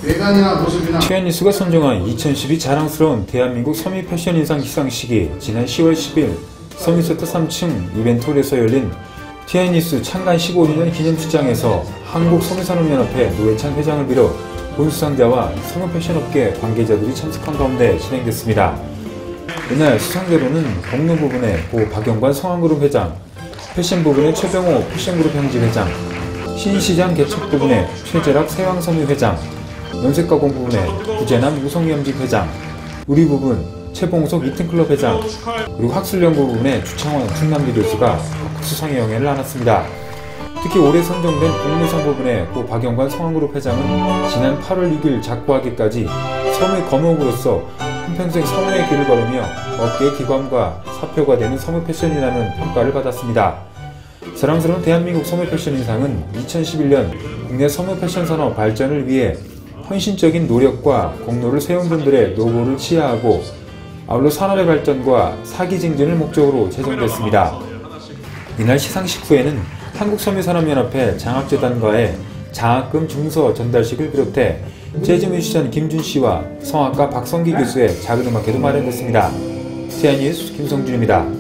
외관이나 모습이나 TN뉴스가 선정한 2012 자랑스러운 대한민국 섬유 패션 인상 시상식이 지난 10월 10일 서미세트 3층 이벤트홀에서 열린 TN뉴스 창간 15주년 기념식장에서 한국섬유산업연합회 노회찬 회장을 비롯 본 수상자와 섬유 패션업계 관계자들이 참석한 가운데 진행됐습니다. 이날 수상자로는 공로 부분의 고 박영관 성황그룹 회장, 패션 부분의 최병호 패션그룹 형제 회장, 신시장 개척 부분의 최재락 세왕섬유 회장, 연색가공 부분의 구재남 유성염직 회장, 우리 부분 최봉석 이튼클럽 회장, 그리고 학술연구 부분의 주창원 충남대 교수가 수상의 영예를 나눴습니다. 특히 올해 선정된 공무상 부분의 고 박영관 성황그룹 회장은 지난 8월 6일 작고하기까지 섬유 검역으로서 한평생 섬유의 길을 걸으며 업계의 기관과 사표가 되는 섬유 패션이라는 평가를 받았습니다. 자랑스러운 대한민국 섬유 패션 인상은 2011년 국내 섬유 패션 산업 발전을 위해 헌신적인 노력과 공로를 세운 분들의 노고를 치하하고 아울러 산업의 발전과 사기 증진을 목적으로 제정됐습니다. 이날 시상식 후에는 한국섬유산업연합회 장학재단과의 장학금 증서 전달식을 비롯해 재즈 뮤지션 김준씨와 성악가 박성기 교수의 작은 음악회도 마련됐습니다. TN뉴스 김성준입니다.